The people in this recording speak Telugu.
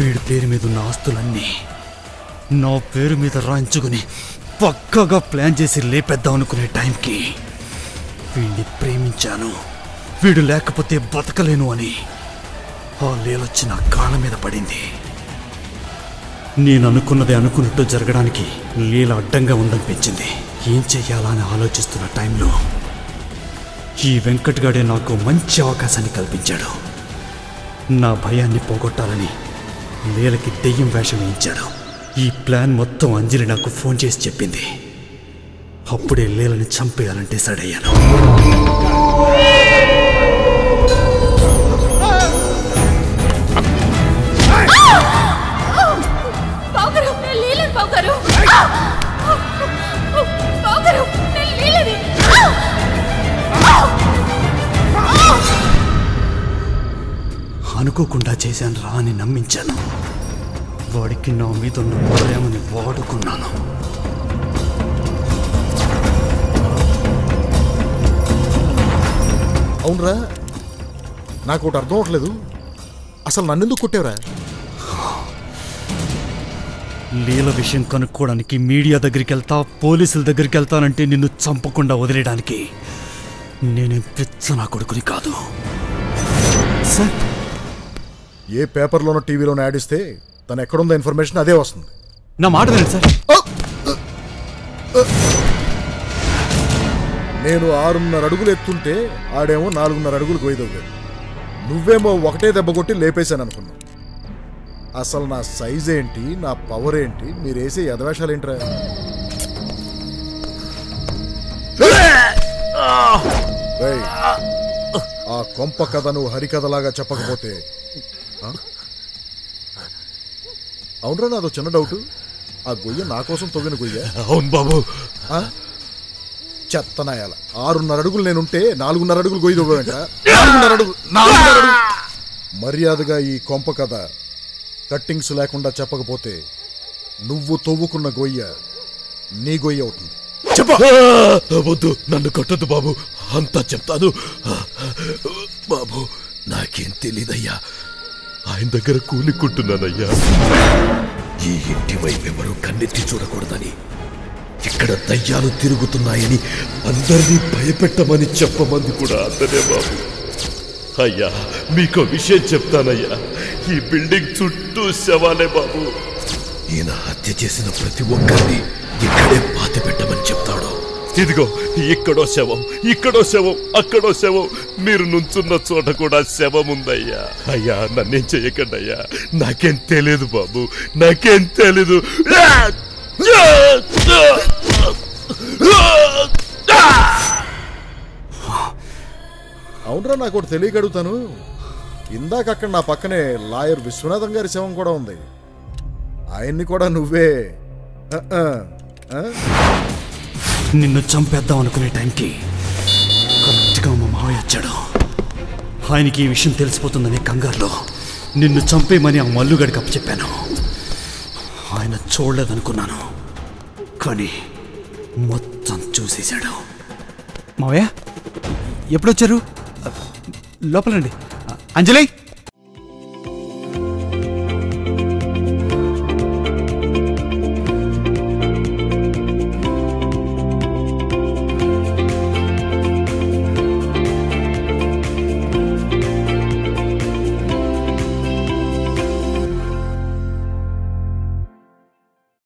వీడి పేరు మీద ఉన్న ఆస్తులన్నీ నా పేరు మీద రాయించుకుని పక్కగా ప్లాన్ చేసి లేపేద్దాం అనుకునే టైంకి వీడిని ప్రేమించాను, వీడు లేకపోతే బతకలేను అని ఆ లీలొచ్చి నా కాళ్ళ మీద పడింది. నేను అనుకున్నది అనుకున్నట్టు జరగడానికి లీల అడ్డంగా ఉందనిపించింది. ఏం చెయ్యాలా అని ఆలోచిస్తున్న టైంలో ఈ వెంకట్ గాడే నాకు మంచి అవకాశాన్ని కల్పించాడు. నా భయాన్ని పోగొట్టాలని లీలకి దెయ్యం వేషం వేయించాడు. ఈ ప్లాన్ మొత్తం అంజలి నాకు ఫోన్ చేసి చెప్పింది. అప్పుడే లీలని చంపేయాలని డిసైడ్ అయ్యాను. అనుకోకుండా చేశాను రా అని నమ్మించాను. వాడికి నా మీద ఉన్న ప్రేమని వాడుకున్నాను. అవునరా, నాకు ఒకటి అర్థం అవట్లేదు. అసలు నన్నెందుకు కొట్టేవరా? లీల విషయం కనుక్కోవడానికి మీడియా దగ్గరికి వెళ్తా, పోలీసుల దగ్గరికి వెళ్తానంటే నిన్ను చంపకుండా వదిలేయడానికి. నేనేం పిచ్చ నా కొడుకుని కాదు సార్. ఏ పేపర్లోనో టీవీలోనో యాడ్ ఇస్తే తను ఎక్కడుందో ఇన్ఫర్మేషన్ అదే వస్తుంది. నా మాట వినండి సార్. నేను 6.5 అడుగులు ఎత్తుంటే ఆడేమో 4.5 అడుగులు గొయ్యదవ్వాడు. నువ్వేమో ఒకటే దెబ్బ కొట్టి లేపేశాను అనుకున్నావు. అసలు నా సైజ్ ఏంటి, నా పవర్ ఏంటి, మీరు వేసే యదవేషాలు ఏంట్రా? ఆ కొంప కథ నువ్వు హరికథలాగా చెప్పకపోతే. అవునరా, నాదో చిన్న డౌట్. ఆ గొయ్య నా కోసం తవ్విన గొయ్య? అవును బాబు. చెత్తనాయాల 6.5 అడుగులు నేనుంటే 4.5 అడుగులు గొయ్యి తవ్వేంట. మర్యాదగా ఈ కొంప కథ కట్టింగ్స్ లేకుండా చెప్పకపోతే నువ్వు తవ్వుకున్న గొయ్య నీ గొయ్య అవుతుంది. వద్దు, నన్ను కొట్టద్దు బాబు, అంతా చెప్తాను. బాబు, నాకేం తెలీదయ్యా. ఆయన దగ్గర కూలికుంటున్నానయ్యా. ఈ ఇంటి వైపు ఎవరు కన్నెత్తి చూడకూడదని, ఇక్కడ దయ్యాలు తిరుగుతున్నాయని అందరినీ భయపెట్టమని చెప్పమంది కూడా అతనే బాబు. అయ్యా, మీకు విషయం చెప్తానయ్యా. ఈ బిల్డింగ్ చుట్టూ శవాలే బాబు. ఈయన హత్య చేసిన ప్రతి ఒక్కరిని ఇక్కడే పాతి పెట్టమని చెప్తాడు. ఇదిగో, ఇక్కడో శవం, ఇక్కడో శవం, అక్కడో శవం, మీరు నుంచున్న చోట కూడా శవం ఉందయ్యా. అయ్యా, నన్నేం చెయ్యకండి అయ్యా. నాకేం తెలీదు బాబు, నాకేం తెలీదు. అవునరా, నాకు ఒకటి తెలియగడుగుతాను. ఇందాక అక్కడ నా పక్కనే లాయర్ విశ్వనాథం గారి శవం కూడా ఉంది. ఆయన్ని కూడా నువ్వే నిన్ను చంపేద్దాం అనుకునే టైంకి కరెక్ట్గా మా మావయ్య వచ్చాడు. ఆయనకి ఈ విషయం తెలిసిపోతుందనే కంగారులో నిన్ను చంపేయమని ఆ మల్లుగడికి అప్పచెప్పాను. ఆయన చూడలేదనుకున్నాను, కానీ మొత్తం చూసేశాడు. మావయ్య ఎప్పుడొచ్చారు? లోపలండి. అంజలి,